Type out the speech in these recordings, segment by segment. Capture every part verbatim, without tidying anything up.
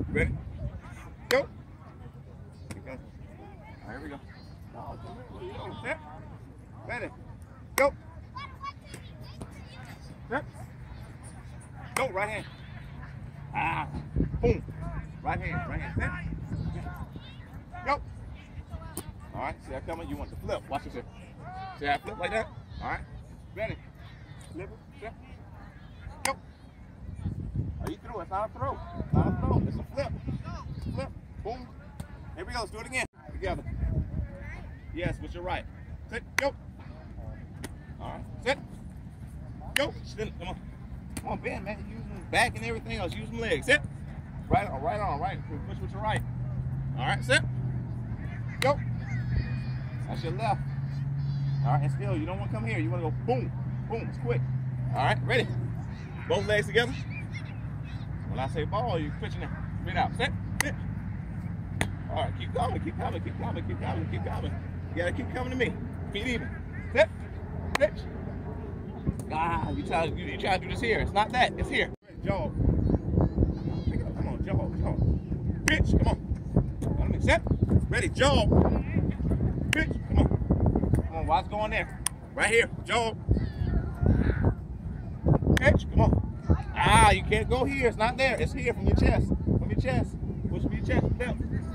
Ready? Go. Keep going. All right, here we go. Set. Ready. Go. Set. Go. Right hand. Ah. Boom. Right hand. Right hand. Set. Go. All right. See that coming? You want to flip. Watch this here. See how I flip like that? All right. Ready. Flip it. Set. Go. Are you through? It's not a throw. It's not a throw. It's a flip. Flip. Boom. Here we go. Let's do it again. Together. Yes, with your right. Sit. Go. All right. Sit. Go. Sit. Come on. Come on, Ben, man. Use them back and everything else. Use them legs. Sit. Right on. Right on. Right. Push with your right. All right. Sit. Go. That's your left. All right. And still, you don't want to come here. You want to go boom. Boom. It's quick. All right. Ready? Both legs together. When I say ball, you're pitching it. Spit out. Sit. Sit. All right. Keep coming. Keep coming. Keep coming. Keep coming. Keep coming. You gotta keep coming to me. Feet even. Sit. Pitch. Ah, you try to you, you try to do this here. It's not that. It's here. Jog. Pick it up. Come on. Jog. Jog. Pitch. Come on. Let me set. Ready. Jog. Pitch. Come on. Come on. Why's going there? Right here. Jog. Pitch. Come on. Ah, you can't go here. It's not there. It's here from your chest. From your chest. Push from your chest. Step.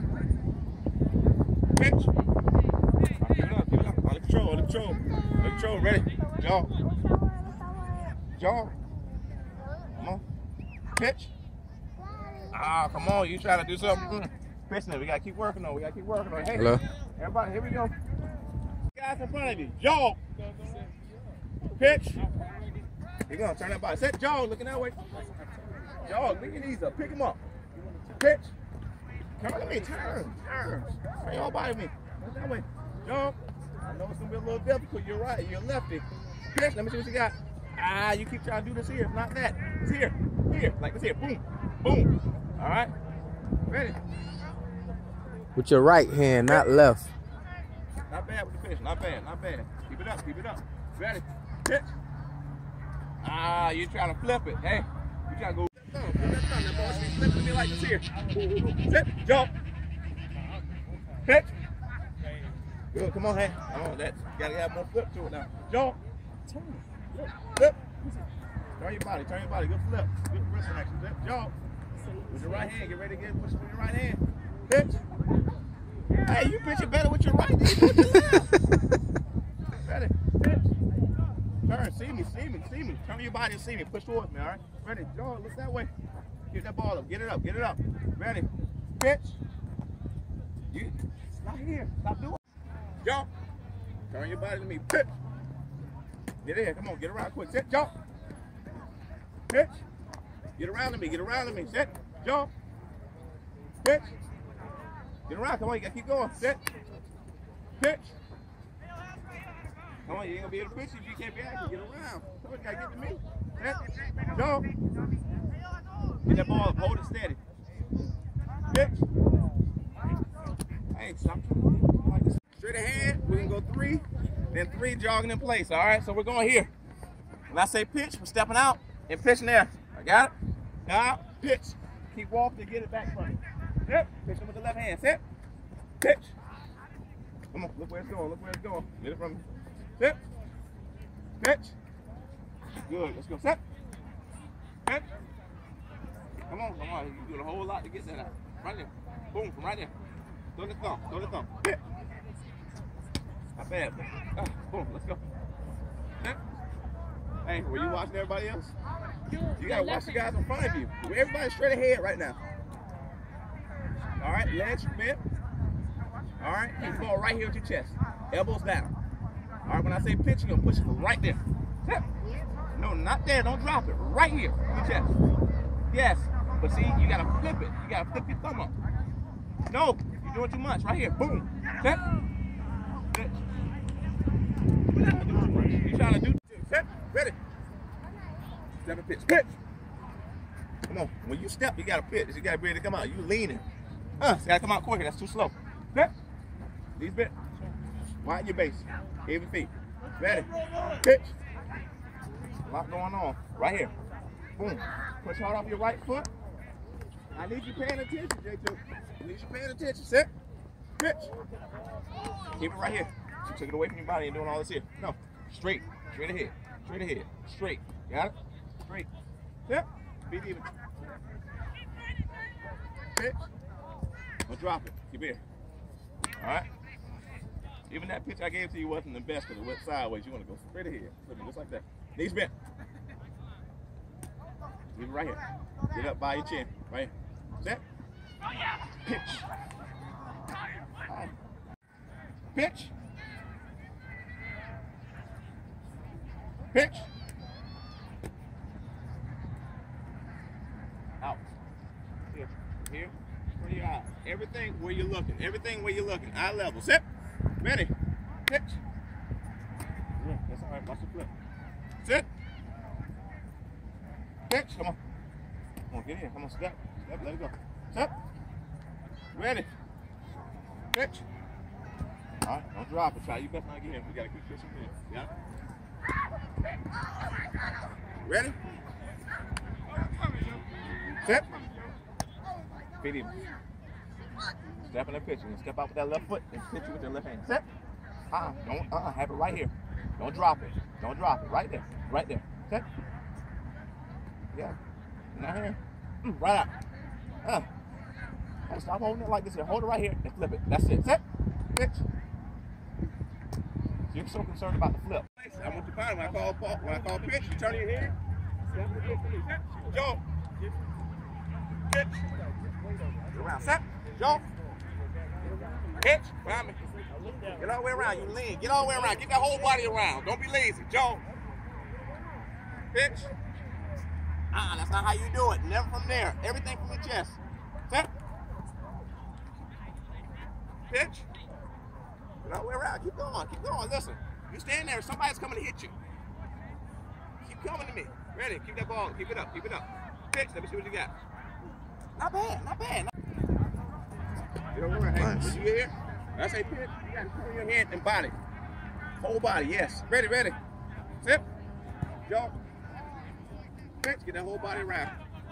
Pitch. Give it up. Give it up. Under control. Under control. Under control. Ready. Jog. Jog. Come on. Pitch. Ah, come on. You trying to do something. Pitching it. We got to keep working on it. We got to keep working on it. Hey. Hello. Everybody, here we go. Guys in front of you. Jog. Pitch. You're going to turn that body. Set. Jog. Looking that way. Jog. Look at these up. Pick them up. Pitch. Come on, let me turn. Turn. Turn your body to me. Look that way. Jog. I know it's going to be a little difficult. You're right. You're lefty. Pitch. Let me see what you got. Ah, you keep trying to do this here. It's not that. It's here. Here. Like this here. Boom. Boom. All right. Ready. With your right hand, not left. Not bad with the pitch. Not bad. Not bad. Keep it up. Keep it up. Ready. Pitch. Ah, you're trying to flip it. Hey, you trying to go. Flip that thumb. Flip that thumb. That ball should be flipping to me like this here. Sit. Jump. Pitch. Good. Come on, hey. Come on. That. Got to have more flip to it now. Jump. Flip. Flip. Turn your body. Turn your body. Good flip. Good wrist action. Flip. Jump. With your right hand. Get ready to get push with your right hand. Pitch. Hey, you pitch it better with your right than you do with your left. Ready. Pitch. Turn. See me. See me. See me. Turn your body and see me. Push towards me. All right. Ready. Jump. Look that way. Get that ball up. Get it up. Get it up. Ready. Pitch. You. Not here. Stop doing it. Jump. Turn your body to me. Pitch. Get in. Come on. Get around quick. Set. Jump. Pitch. Get around to me. Get around to me. Set. Jump. Pitch. Get around. Come on. You got to keep going. Set. Pitch. Come on. You ain't going to be able to pitch if you can't be active. Get around. Come on. You got to get to me. Set. Jump. Get that ball up. Hold it steady. Pitch. Hey, stop. Straight ahead. We're going to go three. Then three jogging in place. All right. So we're going here. When I say pitch, we're stepping out and pitching there. I got it. Now, pitch. Keep walking and get it back from you. Yep. Pitch them with the left hand. Set. Pitch. Come on. Look where it's going. Look where it's going. Get it from me. Set. Pitch. Good. Let's go. Set. Pitch. Come on. Come on. You're doing a whole lot to get that out. Right there. Boom. From right there. Throw the thumb. Throw the thumb. Pitch. Not bad. Ah, boom. Let's go. Set. Hey, were you watching everybody else? You gotta watch the guys in front of you. Everybody's straight ahead right now. All right, legs bent. All right, and ball right here with your chest. Elbows down. All right, when I say pitch, you're gonna push it right there. No, not there. Don't drop it. Right here in your chest. Yes, but see, you gotta flip it. You gotta flip your thumb up. No, you're doing too much. Right here. Boom. Set. Pitch. You're trying to do. Set. Ready. Step and pitch. Pitch. Come on. When you step, you got to pitch. You got to be ready to come out. You leaning. Uh, it's got to come out quicker. That's too slow. Pitch. These bit. Widen your base. Heavy feet. Ready. Pitch. A lot going on. Right here. Boom. Push hard off your right foot. I need you paying attention, J two. I need you paying attention. Set. Pitch. Keep it right here. You took it away from your body and doing all this here. No. Straight. Straight ahead. Straight ahead. Straight. Got it? Straight. Yep. Be even. Pitch. Don't drop it. Keep it here. Alright? Even that pitch I gave to you wasn't the best because it went sideways. You want to go straight ahead. Just like that. Knees bent. Leave it right here. Get up by your chin. Right here. Set. Pitch. Right. Pitch. Pitch. Out. Here. Here. Where your eyes. Everything where you're looking. Everything where you're looking. Eye level. Set. Ready. Pitch. Yeah, that's all right. Watch the flip. Sit. Pitch. Come on. Come on, get in. Come on, step. Step. Let it go. Step. Ready. Pitch. All right, don't drop it. Try your best not to get in. We got to keep pitching in. Yeah. Ready? Step. Feet even. Step in the pitch. And step out with that left foot and pitch it with your left hand. Step. Uh-uh. Don't, uh-uh. Have it right here. Don't drop it. Don't drop it. Right there. Right there. Step. Yeah. Not here. Mm, right out. Uh. Stop holding it like this here. Hold it right here and flip it. That's it. Set. Pitch. So you're so concerned about the flip. I want you to find when I call when I call pitch, you turn your head. Joe. Pitch. Get around. Set. Joe. Pitch. Find me. Get all the way around. You lean. Get all the way around. Get that whole body around. Don't be lazy. Joe. Pitch. Uh-uh, that's not how you do it. Never from there. Everything from the chest. Set. Pitch. Get all the way around. Keep going. Keep going. Listen. You stand there. Somebody's coming to hit you. Keep coming to me. Ready. Keep that ball. Keep it up. Keep it up. Pitch. Let me see what you got. Not bad. Not bad. Get over there. Hey, nice. When you get here, when I say pitch, you got to turn your head and body. Whole body. Yes. Ready. Ready. Sit. Jump. Pitch. Get that whole body around.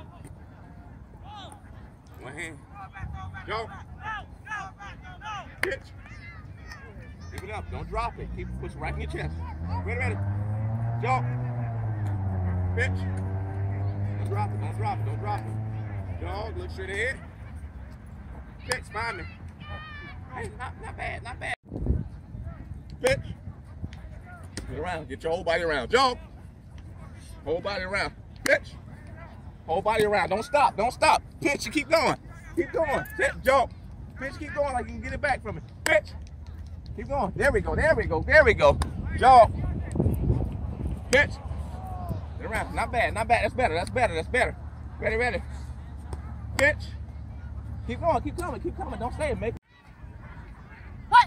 One hand. Jump. Pitch. Keep it up. Don't drop it. Keep it push right in your chest. Ready, ready. Jump. Pitch. Don't drop it. Don't drop it. Don't drop it. Jump. Look straight ahead. Pitch. Find me. Hey, not, not bad. Not bad. Pitch. Get around. Get your whole body around. Jump. Whole body around. Pitch. Whole body around. Don't stop. Don't stop. Pitch. You keep going. Keep going. Sit. Jump. Pitch. Keep going like you can get it back from it. Pitch. Keep going. There we go. There we go. There we go. Jump. Pitch. Get around. Not bad. Not bad. That's better. That's better. That's better. Ready. Ready. Pitch. Keep going. Keep coming. Keep coming. Don't stay. Make. What?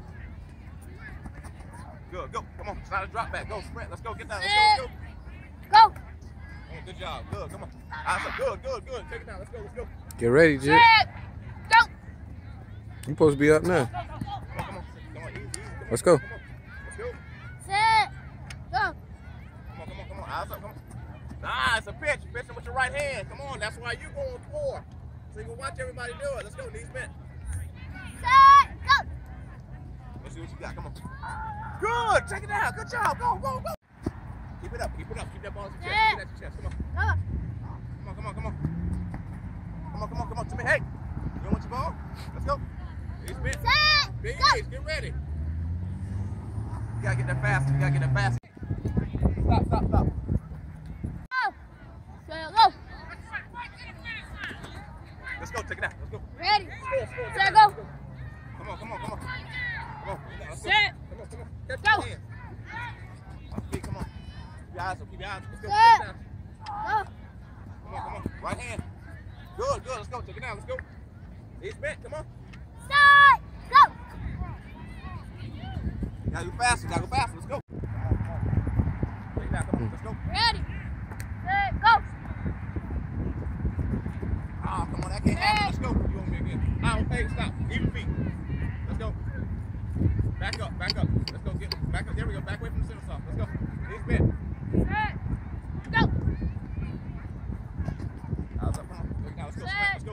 Good. Go. Come on. It's not a drop back. Go. Sprint. Let's go. Get down. Let's go. Let's Go. go. Oh, good job. Good. Come on. Awesome. Good. Good. Good. Take it down. Let's go. Let's go. Get ready, Jit. Set. Go. You supposed to be up now. Come on. Come on. Come on. Easy. Easy. Come Let's on. go. Come on. Let's go. Set. Go. Come on. Come on. Come on. Eyes up. Come on. Nah, it's a pitch. Pitching with your right hand. Come on. That's why you're going four. So you can watch everybody do it. Let's go. Knees bent. Set. Go. Let's see what you got. Come on. Good. Check it out. Good job. Go. Go. Go. Keep it up. Keep it up. Keep that ball in your chest. Keep that in your chest. Come on. Go. Come on. Come on. Come on. Come on. Come on. Come on. To me. Hey. You don't want your ball? Let's go. Knees bent. Set. Big Go. knees. Get ready. You gotta get that fast. You gotta get that fast. Stop. Stop. Stop. Go. Set. Go. Let's go. Check it out. Let's go. Ready. Score, score, Set. get Go. down, let's Come on, come on, come on. Come on. Let's go. Set. Come on, come on. Catch Go. your hand. On feet, come on. Keep your eyes up. Keep your eyes up. Let's go. Set. Check it out. Go. Come on, come on. Right hand. Good, good. Let's go. Check it out. Let's go. Knees bent. Come on. Set. Go. You gotta go faster. You gotta go faster. Let's go. Check it out. Come on. Let's go. Ready. Set. Go. Ah, come on. That can't happen. Let's go. You want me again? Ah, hey, stop. Even feet. Let's go. Back up. Back up. Let's go. Get back up. There we go. Back away from the center soft. Let's go. Knees bent. Set. Go. Eyes up. Come on. Now let's go. Sprint. Let's go.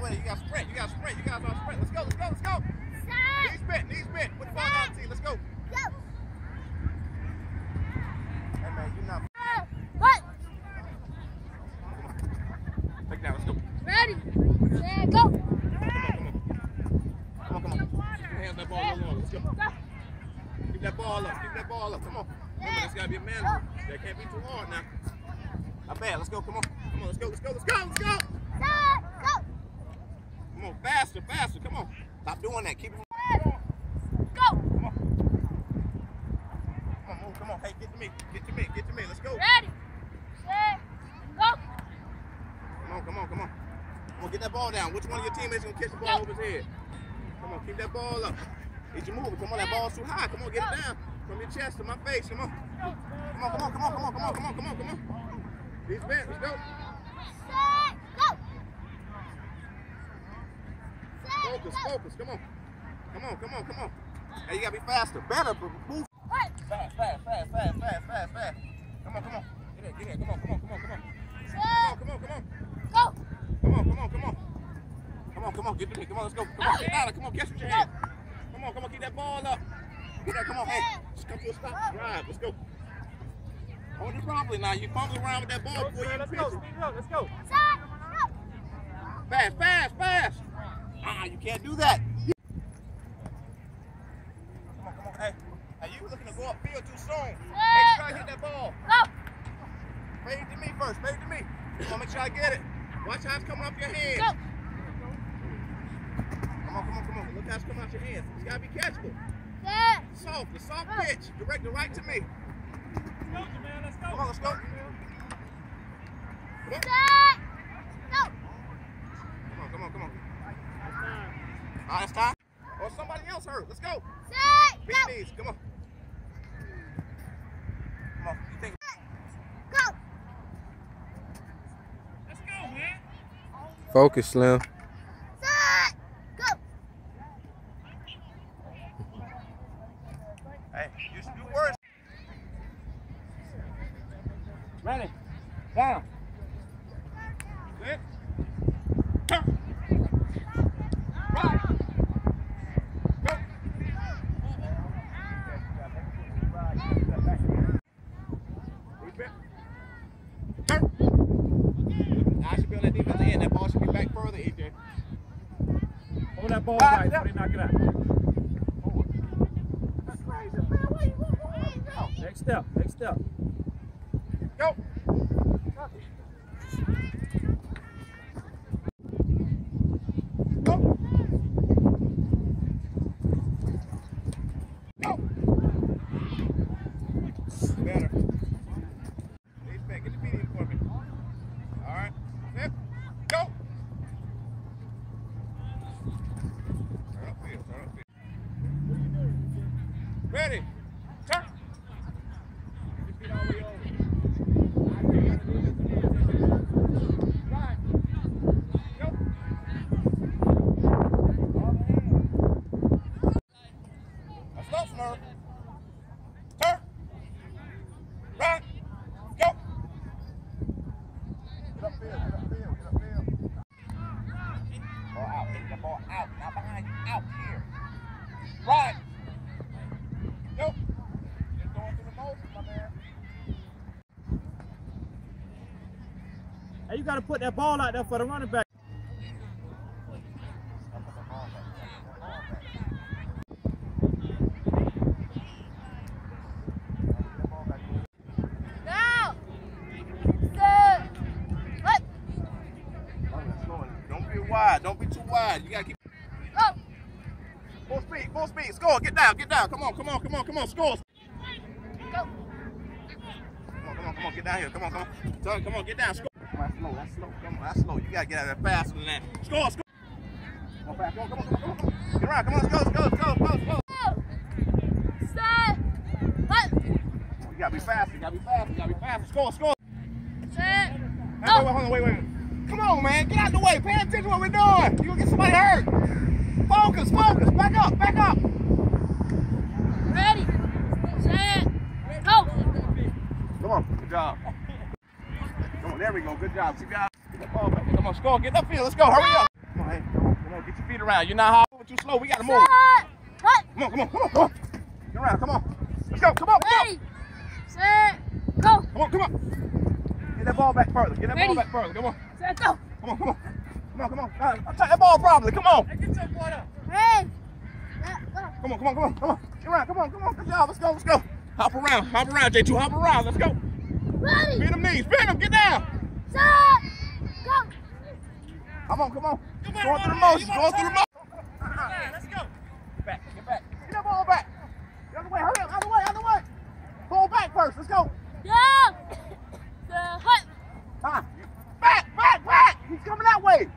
wait. You got to sprint. You got to sprint. You guys all sprint. Let's go. Let's go. Let's go. Knees bent. Knees bent. Put the ball down, T. Let's go. Go. Hey, man, you're not. What? Take it down. Let's go. Ready? Set, go. Come on, come on. Come on. Hands that ball a little longer. Let's go. Keep that ball up. Keep that ball up. Come on. Remember, that's got to be a man. That can't be too hard now. Not bad. Let's go. Come on. Come on. Let's go. Let's go. Let's go. Let's go. Set, go. Come on. Faster. Faster. Come on. Stop doing that. Keep it. Go. Come on. Come on. Move. Come on. Hey, get to me. Get to me. Get to me. Let's go. Ready? Set, go. Come on. Come on. Come on. Come on. Get that ball down. Which one of your teammates is going to catch the ball over his head? Come on. Keep that ball up. Need you moving. Come on. That ball's too high. Come on. Get it down. From your chest to my face. Come on. Come on. Come on. Come on. Come on. Come on. Come on. Come on. Come on. He's bent. Let's go. Set, go. Set, Focus. go. Focus. Come on. Come on. Come on. Come on. Hey, you got to be faster. Better. Move. Right. Fast, fast, fast, fast, fast, fast, fast. Come on, come on. Get here, get here. Come on, come on, come on, come on. Set, Come on, come on, come on. go. Come on, come on, come on. Come on, come on. Get to me. Come on, let's go. Come on, get down. Come on, catch with your hand. Come on, come on. Keep that ball up. Get that. Come on, hey. Just come to a stop. Drive. Let's go. Hold it properly now. You fumble around with that ball before you Let's pitch go. it. Speed it up. Let's go. Set, go. Fast, fast, fast. Ah, you can't do that. Come on, come on. Hey, hey, you looking to go upfield too soon. Make sure I hit that ball. Go. Fade to me first. Fade to me. Come on, make sure I get it. Watch how it's coming off your hands. Go. Come on, come on, come on. Look how it's coming out your hands. It's got to be catchable. Set, Soft, the soft pitch. Direct it right to me. Let's go, man. Let's go. Come on, let's go. Come on, set, go. come on, come on. Come on. All right, it's time. Or somebody else hurt. Let's go. Set, Beat go. these. Come on. Come on. You think? Go. Let's go, man. Focus, Slim. Set, go. Hey, you should do worse. Ready. Down. Sit. Turn. Right. Go. Turn. I should be on that defensive end. That ball should be back further, E J. Hold that ball Ah, right yep. before they knock it out. That's crazy, man. Why you going? Next step. Next step. Go. Go. Go. Better. He's back. Get the feet in for me. All right. Step. Go. Turn upfield. Turn upfield. Ready. Turn. Get your feet all the way over. Right. Go. Let's go, Smurf. Turn. Right. Go. Get upfield. Get upfield. Get upfield. Ball out. Take the ball out. Not behind you. Out here. Right. Go. Just going through the motions, my man. Hey, you got to put that ball out there for the running back. Now. Set, what? Don't be wide. Don't be too wide. You gotta keep Go. full speed. Full speed. Score. Get down. Get down. Come on. Come on. Come on. Come on. Score. Go. Come on. Come on. Come on. Get down here. Come on. Come on. Son, come on. Get down. Score. That's slow. That's slow. Come on. That's slow. You gotta get out of there faster than that. Score. Score. Come on. Fast. Come on. Come on. Come on. Come on. Get around. Come on. Let's go. Let's go. Let's go. Let's go. Let's go. Go. Set, what? You gotta be fast. You gotta be fast. You gotta be fast. Score. Score. Set, Hey, wait, go. wait, hold on. Wait, wait. Come on, man. Get out the way. Pay attention to what we're doing. You gonna get somebody hurt. Focus. Focus. Back up. Back up. Ready. Set, go. Come on. Good job. Come on. There we go. Good job. Good job. Get that ball back. Come on. Score. Get upfield. Let's go. Hurry up. Come on. Hey. feet around. You're not high, but you slow. We gotta move. Set. Cut. Come on, come on, come on, come on. Get around, come on. Let's go, come on, come on. Ready. Set. Go. Come on, come on. Get that ball back further. Get that Ready. ball back further. Come on. Set. Go. Come on, come on. Come on, come on. Nah, I'll take that ball properly. Come on. Hey, get your boy up. Ready. Set. Go. Come on, come on, come on, come on. Get around, come on, come on. Good job. Let's go, let's go. Hop around, hop around, J two. Hop around. Let's go. Ready. Bend them knees. Bend them. Get down. Set. Go. Come on, come on. You Going better through the run, motions. man. You Going through the better motions. Yeah, let's go. Get back, get back. Get that ball back. Get out of the way. Hurry up. Out of the way, out of the way. Ball back first. Let's go. Yeah. Set. Cut. Ah, back, back, back. He's coming that way.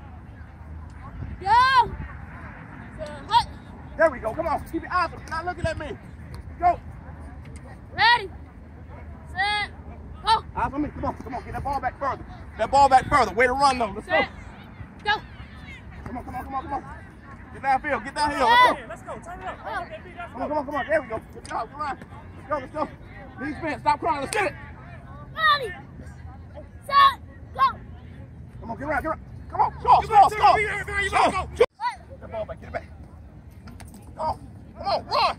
Yeah. Set. Cut. There we go. Come on. Keep your eyes up. You're not looking at me. Go. Ready. Set. Go. Eyes on me. Come on. Come on. Get that ball back further. That ball back further. Way to run, though. Let's go. Set. Go. Come on, come on, come on, come on. Get downfield. Get downhill. Let's go. Hey, let's go. Turn it up. Oh. Okay, B, let's Come on, go. come on, come on. There we go. Good job. Come on. Let's go, let's go. Knees bent. Stop crying. Let's get it. Ready. Set. Go. Come on, get around, get around. Come on. Score, You score, better score. turn it around. You better Score. go. Get that ball back. Get it back. Come on. Come on. Run.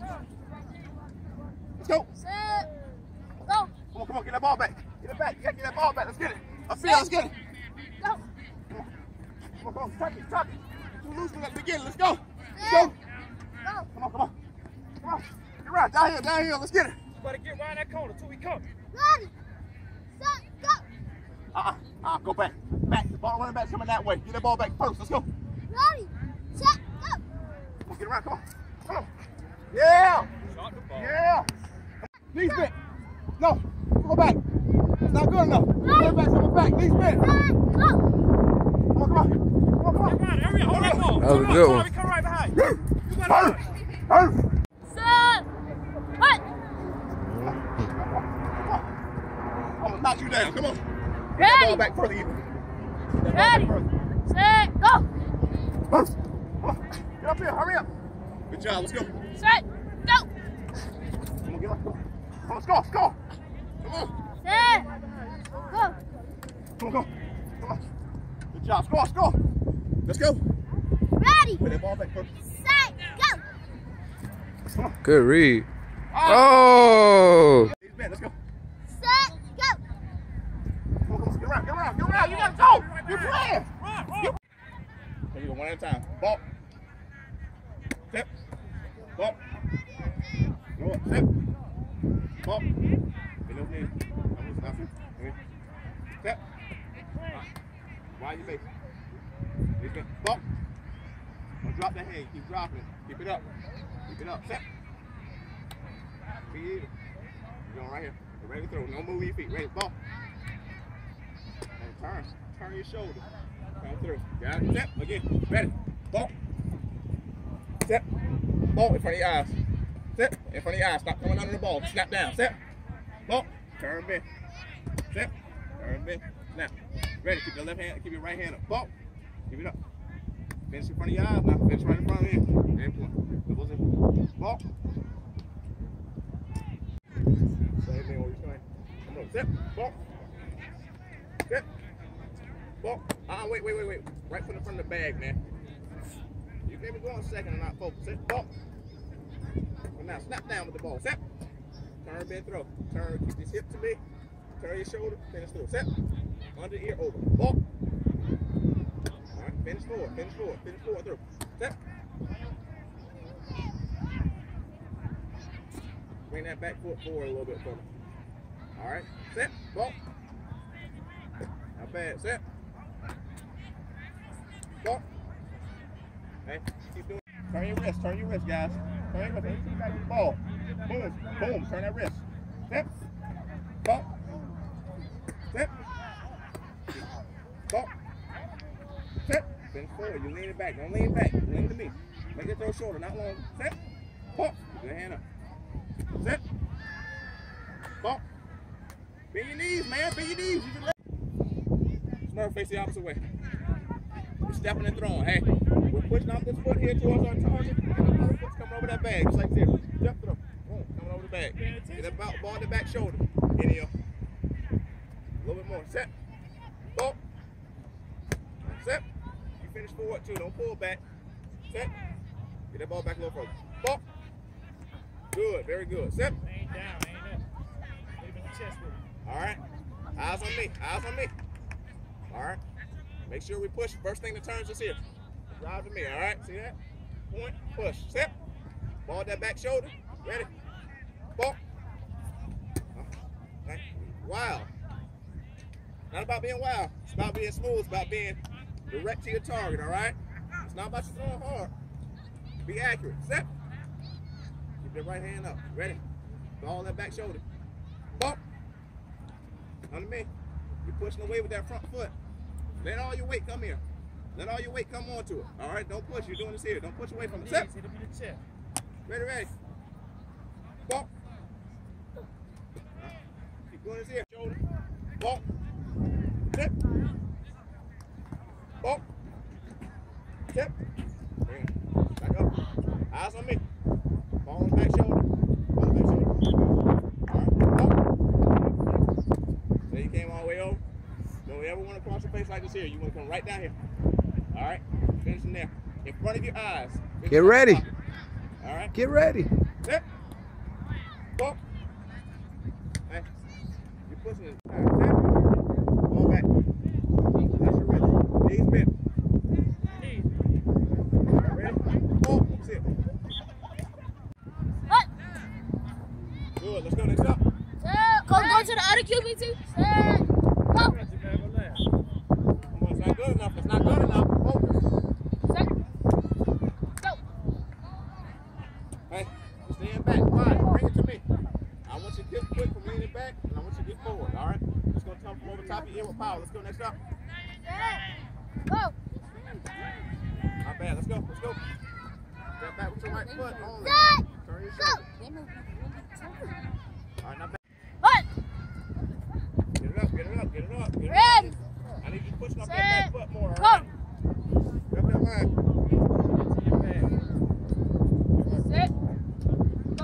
Let's go. Set. Go. Come on, come on. Get that ball back. Get it back. You got to get that ball back. Let's get it. Upfield. Let's get it. Go. Come on, come on. Tuck it, tuck it. Too loose at the beginning. Let's go. Let's go. Go. Come on, come on. Come on. Get around. Down here, down here. Let's get it. You better get around that corner till we come. Ready. Set. Go. Uh-uh. Uh, go back. Back. The ball running back coming that way. Get that ball back first. Let's go. Ready. Set. Go. Come on, get around. Come on. Come on. Yeah. Shot the ball. Yeah. Knees bent. No. Go back. It's not good enough. Running back coming back. Knees bent. Set. Go. Come on, come on. Come on, come on. Get around. Hurry up. Hold that ball. That was a Turn good up. one. Tommy, come right behind you. You better Hurry. run. Hurry. Set. Cut. I'm gonna knock you down. Come on. Get that Ready. ball back further. Even. Get that ball Ready. back further. Set. Go. Come on. Come on. Get up here. Hurry up. Good job. Let's go. Set. Go. Come on, get up. Come on. Come on, score, score. Come on. Set. Go. Come on, come on. Come on. Good job. Score, score. Let's go. Ready. Put that ball back first. Set. Go. Come on. Good read. Ah. Oh. Knees bent. Let's go. Set. Go. Come on, come on. Get around, get around, get around. You gotta go. You're playing. Run, run. You- Here you go, one at a time. Ball. Step. Ball. Go up. Step. Ball. Bend those knees. I'm gonna stop you. Okay. Step. Wide your face. Knees bent. Ball. Don't drop that hand. Keep dropping it. Keep it up. Keep it up. Step. Be even. You're going right here. You're ready to throw. No move your feet. Ready. Ball. And turn. Turn your shoulder. Come through. Got it. Step. Again. Ready. Ball. Step. Ball in front of your eyes. Step. In front of your eyes. Stop coming under the ball. Snap down. Step. Ball. Turn bend. Step. Turn bend. Snap. Ready. Keep your left hand. Keep your right hand up. Ball. Keep it up. Finish in front of your eyes now. Finish right in front of you. Very important. Doubles in. Ball. Same thing over your swing. Come on. Step. Ball. Step. Ball. Ah, wait, wait, wait, wait. Right foot in front of the bag, man. You maybe go on second and not focus. Set. Ball. So now snap down with the ball. Set. Turn, bend, throw. Turn, keep this hip to me. Turn your shoulder, finish through. Set. Under ear, over. Ball. All right, finish forward, finish forward, finish forward through. Set. Bring that back foot forward a little bit for me. All right, set. Ball. Not bad. Set. Ball. Hey, keep doing it. Turn your wrist, turn your wrist, guys. Turn your wrist. Let me see you back with the ball. Boom, boom, turn that wrist. Step. Ball. Step. Ball. Step. Finish forward. You lean it back. Don't lean back. Lean to me. Make it throw shoulder, not long. Step. Ball. Put your hand up. Step. Ball. Bend your knees, man. Bend your knees. You can let. Smurf, face the opposite way. We're stepping and throwing. Hey, we're pushing out this foot here towards our target. And the other foot's coming over that bag, just like this. Step throw. Boom, coming over the bag. Get that ball, ball in the back shoulder. In here. A little bit more. Set. Ball. Set. You finish forward too. Don't pull back. Set. Get that ball back a little further. Ball. Good. Very good. Set. Ain't down, ain't up. Put him in the chest with him. All right. Eyes on me. Eyes on me. All right. Make sure we push. First thing that turns is here. Drive to me. All right. See that? Point. Push. Set. Ball that back shoulder. Ready. Ball. Okay. Wow. Not about being wild. It's about being smooth. It's about being direct to your target. All right. It's not about you throwing hard. Be accurate. Set. Keep your right hand up. Ready. Ball that back shoulder. Ball. Under me. You're pushing away with that front foot. Let all your weight come here. Let all your weight come onto it. All right, don't push. You're doing this here. Don't push away from it. Set. Hit him in the chest. Ready, ready. Ball. Keep doing this here. Shoulder. Ball. Set. Ball. Set. Back up. Eyes on me. Ball on the back shoulder. Ball on the back shoulder. All right. Ball. So you came all the way over. Don't ever want to cross your face like this here. You want to come right down here. All right. Finish in there. In front of your eyes. Finish Get ready. All right. Get ready. Set. Ball. Hey. You're pushing it. All right. Set. Ball back. That's your wrist. Knees bent. Ready? Ball. Sit. What? Good. Let's go next up. Set. Go, go to the other Q B too. Set. Go. That's your man, go last. Come on, it's not good enough. It's not good enough. Focus. Set. Go. Hey, stand back. Quiet. Bring it to me. I want you to get quick from leaning back, and I want you to get forward. All right? Let's go come from over top of your ear with power. Let's go next up. Set. Go. Not bad. Let's go. Let's go. Step back with your right foot only. Set. Turn your Go. shoulder. All right, not bad. What? Get it up. Get it up. Get it up. Get it up. Ready. I need you pushing up Set. that back foot more. All Go. right? Grab that line. Get to your bag. Set. Go.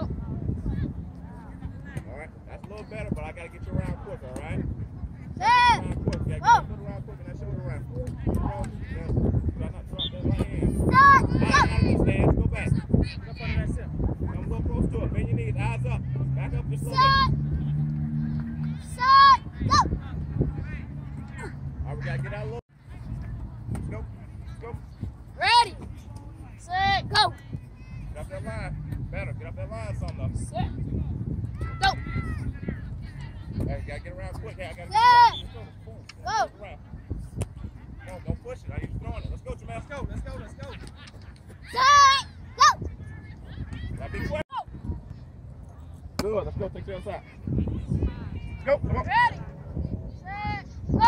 All right. That's a little better, but I got to get you around quick. All right? Set. Around quick. You got to get Go. that foot around quick and that shoulder around. Go. Go. Try not to drop that right hand. Set. All Go. right, out of these stands. Go back. Jump under that center. Don't go close to it. Bend your knees. Eyes up. Back up just a little Set. bit. Set. Go. All right, we got to get out a little. Let's go. Let's go. Ready. Set. Go. Get up that line. Better. Get up that line some though. Set. Go. Hey, you got to get around quick. Hey, I got to Set. get Go. around. No, don't push it. I need you throwing it. Let's go, Jamal. Let's go. Let's go, let's go. Set. Go. Gotta be quick. Good. Let's go. Take the other side. Let's go. Come on. Ready. Set.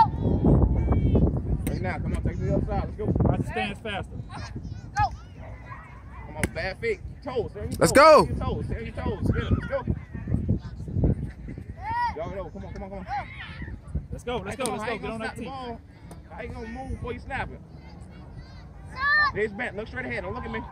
Go. Right now. Come on. Take the other side. Let's go. Watch the stands faster. Go. Come on. Bad feet. Toes. Stay on your Let's toes. go. Stay on your toes. Stay on your toes. Get it. Let's go. Set. Y'all go. Come on. Come on. Come on. Let's go, let's Hey, go, come let's How go. you Get gonna on snap that the team. ball? How you gonna move before you snap it? Set. Knees bent. Look straight ahead. Don't look at me. Go.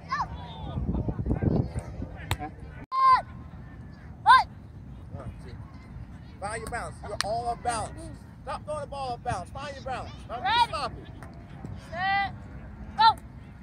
Huh? Set. What? One, two. Find your balance. You're all off balance. Stop throwing the ball off balance. Find your balance. Stop Ready. stop it. Set. Go.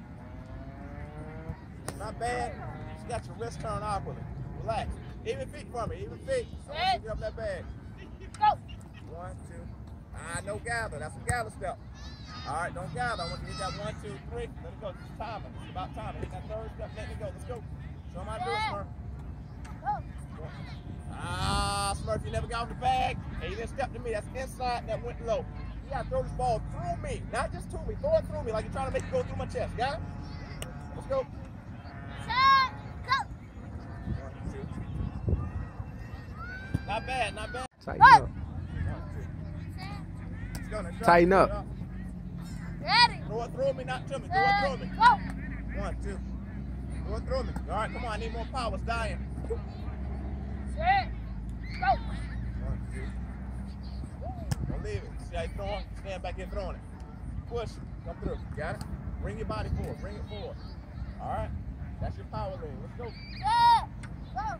Not bad. Just got your wrist turned awkwardly. Relax. Even feet for me. Even feet. I want you to get up that bag. Go. One, two. Ah, no gather. That's a gather step. All right, don't gather. I want you to hit that one, two, three. Let it go. Just timing. It's about timing. Hit that third step. Let it go. Let's go. Show them how to do it, Smurf. Go. Ah, Smurf, you never got off the bag. Hey, you didn't step to me. That's inside. That went low. You got to throw this ball through me. Not just to me. Throw it through me like you're trying to make it go through my chest. Got it? Let's go. Set. Go. One, two. Not bad. Not bad. Tighten Go. up. One, two. Let's go. Let's go. Tighten up. Ready. Throw it through me, not to me. Throw it Set. through me. Go. One, two. Throw it through me. All right, come on. I need more power. It's dying. Set. Go. One, two. Don't leave it. See how you throwing? Stand back here throwing it. Push. Come through. Got it? Bring your body forward. Bring it forward. All right? That's your power lean. Let's go. Set. Go.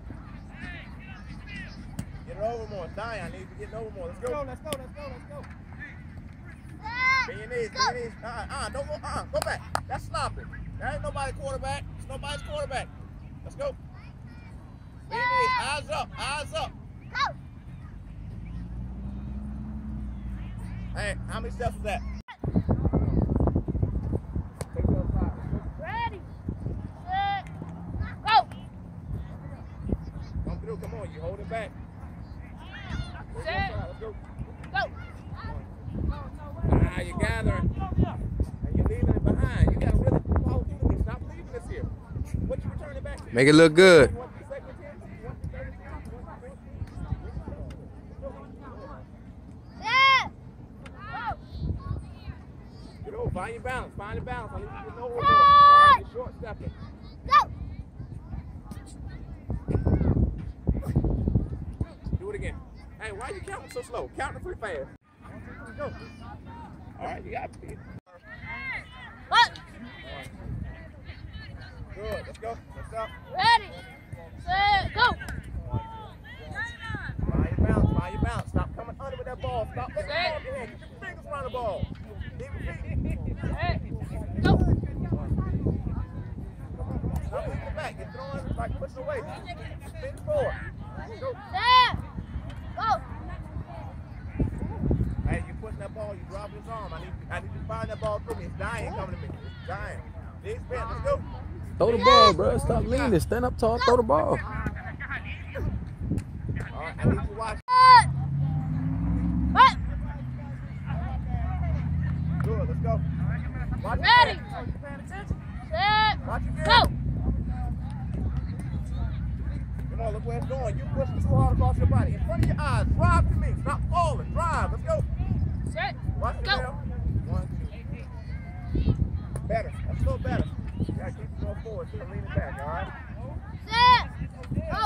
Get it over more. It's dying. I need to get it over more. Let's go. Let's go, let's go, let's go. Set. Bend your knees. Go. Bend your knees. Uh-uh. Uh, don't go. Uh-uh. Go back. That's sloppy. There ain't nobody quarterback. It's nobody's quarterback. Let's go. Eyes up. Eyes up. Go. Hey, how many steps is that? Ready, set, go. Come through. Come on. You hold it back. Set, Let's go. go. Ah, you're gathering. And you're leaving it behind. You got to really follow through with it. Stop leaving this here. What you returning back to? Make it look good. You want the second attempt? You want the third attempt? You want the fourth? Set, go. Get over. Find your balance. Find your balance. I need you to know where you're going. All right, you're short stepping. Go. Do it again. Hey, why are you counting so slow? Count to three fast. Go. All right, you got it. What? Good. Let's go. Let's go. Ready, set, go. Find your balance. Find your balance. Stop coming under with that ball. Stop letting the Set. ball get in. Get your fingers around the ball. Leave your feet. Set, go. Stop leaving it back. You're throwing like pushing away. Spin forward. Go. Set, go. Hey, you pushing that ball. You drop his arm. I need, I need you to find that ball through me. It's dying coming to me. It's dying. Knees bent. Let's go. Throw the ball, bro. Stop leaning. Stand up tall. Throw the ball. All right, I need you to watch. Set. What? Good. Let's go. Watch your Ready, back. set, Watch your go. back. Come on, look where it's going. You pushing too hard across your body. In front of your eyes. Drive to me. Stop falling. Drive. Let's go. Set, Watch the go. bell. One, two. Better. That's a little better. You gotta keep going forward. Keep leaning back, all right? Set, go.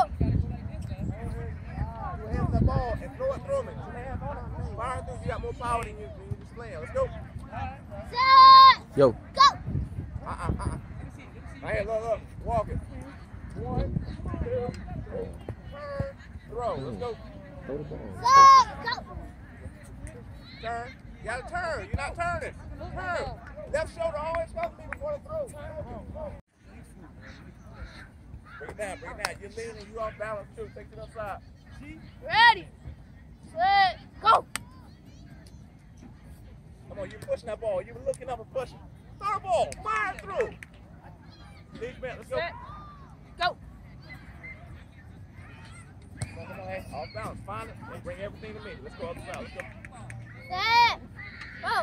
Two hands on that ball and throw it through me. Two hands on it. Fire through. You got more power than you, than you just playing. Let's go. Set, Yo. go. Uh-uh, uh-uh. Right here, look, look. Walk it. One, two, three. Turn. Throw. Let's go. Throw the ball. Set, go. Turn. You gotta turn. You're not turning. Turn. Left shoulder always comes to me before the throw. Bring it down, bring it down. You're leaning, you off balance too. Take it to the side. Ready, set, go. Come on, you're pushing that ball. You're looking up and pushing. Throw the ball. Fire through. Knees bent. Let's go. Set, go. Come on, come on, hey. Off balance. Find it and bring everything to me. Let's go up the side. Let's go. Set, go.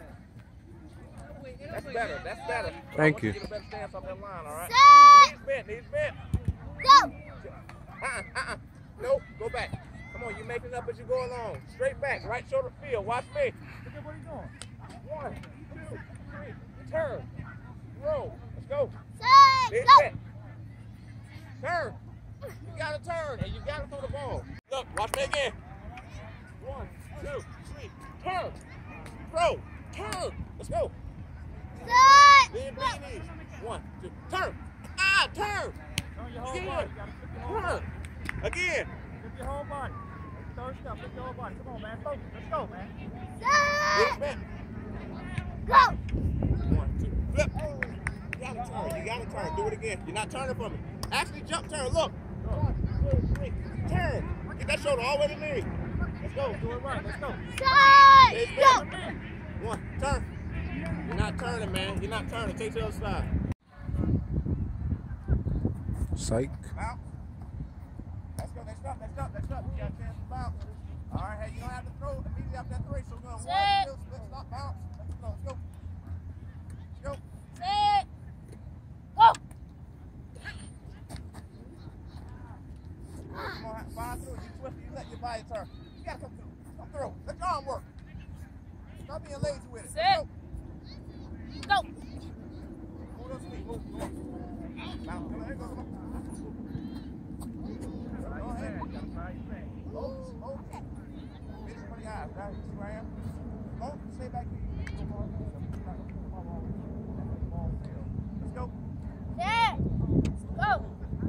That's better. That's better. Thank I want you. to get a better stance off that line, all right? Set, Knees bent. Knees bent. go. Uh-uh, uh-uh. Nope. Go back. Come on. You're making it up as you go along. Straight back. Right shoulder field. Watch me. Look at what he's doing. One, two, three. Turn. Roll. Let's go. Set, Knees go. bent. Turn. You got to turn, and you got to throw the ball. Look. Watch me again. One, two, three. Turn. Throw. Turn. Let's go. Set, Lean, go. lean, knees. One, two. Turn. Ah, turn. Turn your whole Again. body. You gotta flip your whole Turn. body. Again. Flip your whole body. Third step. Flip your whole body. Come on, man. Focus. Let's go, man. Knees Set, bent. go. One, two, flip. You gotta turn. You gotta turn. Do it again. You're not turning for me. Actually, jump turn. Look. One, two, three. Turn. Get that shoulder all the way to the knee. Let's go. Do it right. Let's go. Set, Knees go. bent. One. Turn. You're not turning, man. You're not turning. Take it to the other side. Psych. Bounce. Let's go. Next up. Next up. Next up. You got a chance to bounce. All right. Hey, you don't have to throw immediately after that three. So go. One, Set. two, split, stop, bounce. Let's go. Let's go. Let's go. Set, go. Come on, fire through. You twist it. You let your body turn. You gotta come through. Come through. Let your arm work. Stop being lazy with it. Set. Let's Go. go. Move those feet. Move. Come on. Now, come on. Here, go. Come on. Go ahead. Hold. Hold. Finish for the eyes. Right? See where I am? Hold. Stay back here. Let's go. Set, go.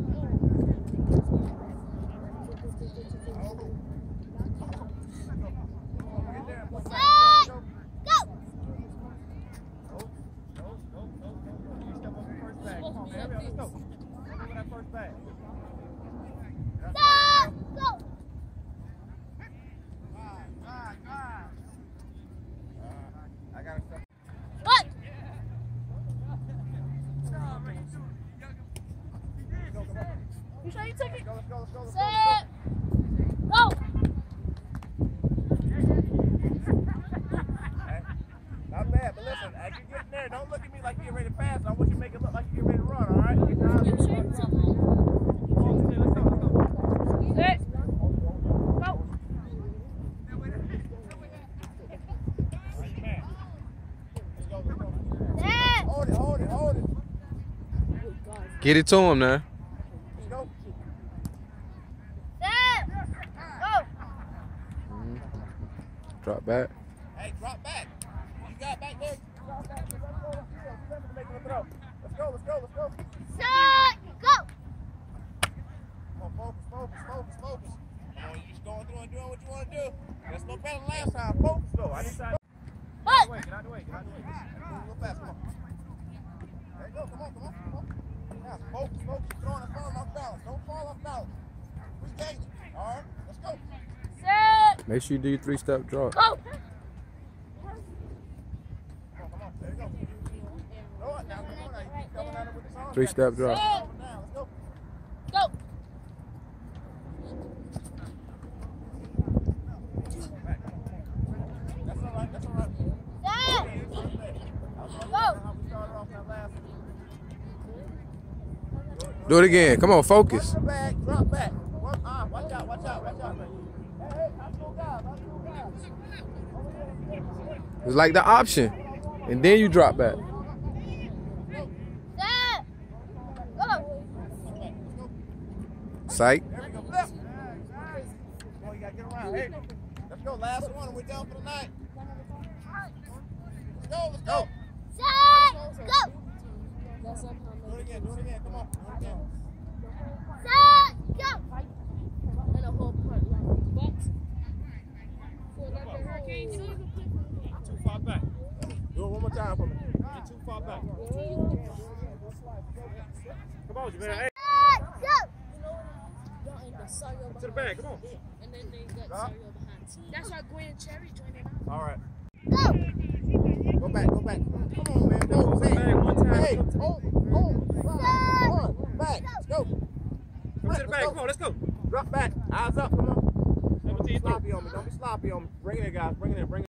Get there. Put Set, back. Go. go. Go. Go. Go. Go. Go. You step over here. Get it to him now. Let's go. Set. Go. Mhm. Drop back. Hey, drop back. You got back there. Drop back. Let's go. Let's go. Let's go. Let's go. Let's go. Let's go. Set. Go. Come on, focus, focus, focus, focus. Come on, you just going through and doing what you want to do. That's no better than last time. Focus though. I need to. But. Wait, get out the way, get out the way. Move a little fast. Come on. There you go. Come on, come on, come on. Now, focus, focus. You're throwing and falling off balance. Don't fall off balance. Regain it. All right. Let's go. Set. Make sure you do your three-step drop. Go. Come on, come on. There you go. Throw it now. Come on now. You keep coming at it with this arm. Three-step drop. Set. Now, let's go. Go. That's all right. That's all right. Set. Go. How we started off that last one. Do it again. Come on, focus. Watch your back, drop back. One arm. Watch out, watch out, watch out. Hey, hey, high school guys, high school guys. It's like the option. And then you drop back. Set. Go. Sight. There we go, flip. Oh, you gotta get around. Hey, let's go. Last one, and we're done for the night. Let's go, let's go. Set. Go. Do it again, do it again. Come on, do it again. Set. Go. And a whole part like box. For another hurricane. Too far back. Do it one more time for me. Get too far back. Come on, Jameer. Hey, Set. Go. to the bag. Come on. And then they got Stop. cereal behind. That's why Gwen and Cherry joined in. All right. Go. Go back, go back. Come on, man. Go. Hey, Bag one time. hey, Come hold, hold. One, back. Let's go. to the bag. Come on, let's go. Drop back. Eyes up. Come on. Seventeen, Don't be sloppy on me. Don't be sloppy on me. Bring it in, guys. Bring it in. Bring it in.